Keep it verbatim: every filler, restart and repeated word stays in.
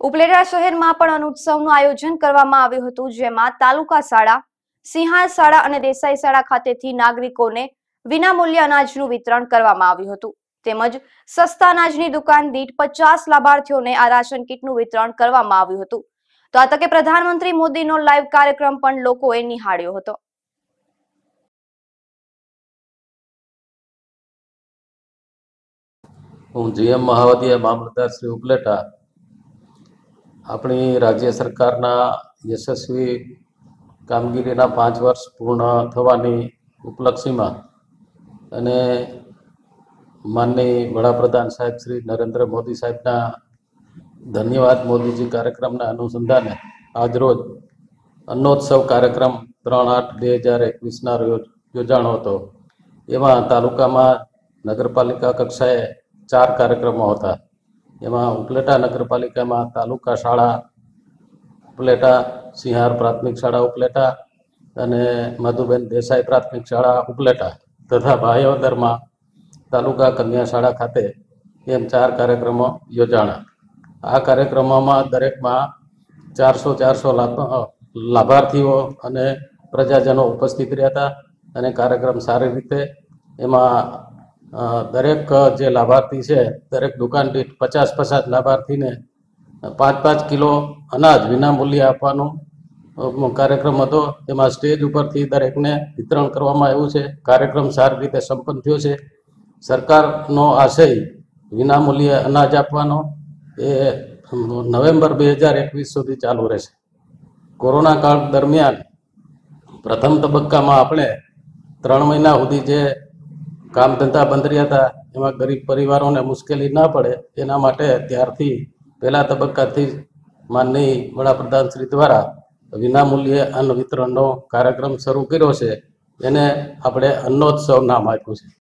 ઉપલેટા શહેરમાં પણ અનુત્સવનું આયોજન કરવામાં આવ્યું હતું, જેમાં તાલુકા શાળા, સિંહાર શાળા અને દેસાઈ શાળા ખાતેથી નાગરિકોને વિનામૂલ્ય અનાજનું વિતરણ કરવામાં આવ્યું હતું. તેમજ સસ્તા અનાજની દુકાન દીઠ પચાસ લાભાર્થીઓને આ રાશન કીટનું વિતરણ કરવામાં આવ્યું હતું. તો આ તકે પ્રધાનમંત્રી મોદીનો લાઈવ કાર્યક્રમ પણ લોકોએ નિહાળ્યો હતો. હું જીએમ મહાવદીય મામલતદાર શ્રી ઉપલેટા આપણી રાજ્ય સરકારના યશસ્વી કામગીરીના પાંચ વર્ષ પૂર્ણ થવાની ઉપલક્ષીમાં અને માનનીય વડાપ્રધાન સાહેબ શ્રી નરેન્દ્ર મોદી સાહેબના ધન્યવાદ મોદીજી કાર્યક્રમના અનુસંધાને આજરોજ અન્નોત્સવ કાર્યક્રમ ત્રણ આઠ બે હજાર એકવીસના રોજ યોજાણો હતો. એમાં તાલુકામાં નગરપાલિકા કક્ષાએ ચાર કાર્યક્રમો હતા. એમાં ઉપલેટા નગરપાલિકામાં તાલુકા શાળા ઉપલેટા, સિંહાર પ્રાથમિક શાળા ઉપલેટા અને મધુબેન દેસાઈ પ્રાથમિક શાળા ઉપલેટા તથા ભાયોદરમાં તાલુકા કન્યા શાળા ખાતે એમ ચાર કાર્યક્રમો યોજાણા. આ કાર્યક્રમોમાં દરેકમાં ચારસો ચારસો લાભાર્થીઓ અને પ્રજાજનો ઉપસ્થિત રહ્યા હતા અને કાર્યક્રમ સારી રીતે એમાં દરેક જે લાભાર્થી છે દરેક દુકાન દીઠ પચાસ પચાસ લાભાર્થીને પાંચ પાંચ કિલો અનાજ વિનામૂલ્યે આપવાનો કાર્યક્રમ હતો. એમાં સ્ટેજ ઉપરથી દરેકને વિતરણ કરવામાં આવ્યું છે. કાર્યક્રમ સારી રીતે સંપન્ન થયો છે. સરકારનો આશય વિનામૂલ્યે અનાજ આપવાનો એ નવેમ્બર બે હજાર એકવીસ સુધી ચાલુ રહેશે. કોરોના કાળ દરમિયાન પ્રથમ તબક્કામાં આપણે ત્રણ મહિના સુધી જે કામ ધંધા બંધ રહ્યા હતા એમાં ગરીબ પરિવારોને મુશ્કેલી ના પડે એના માટે ત્યારથી પહેલા તબક્કાથી માનનીય વડાપ્રધાન શ્રી દ્વારા વિનામૂલ્યે અન્ન વિતરણનો કાર્યક્રમ શરૂ કર્યો છે. એને આપણે અન્નોત્સવ નામ આપ્યું છે.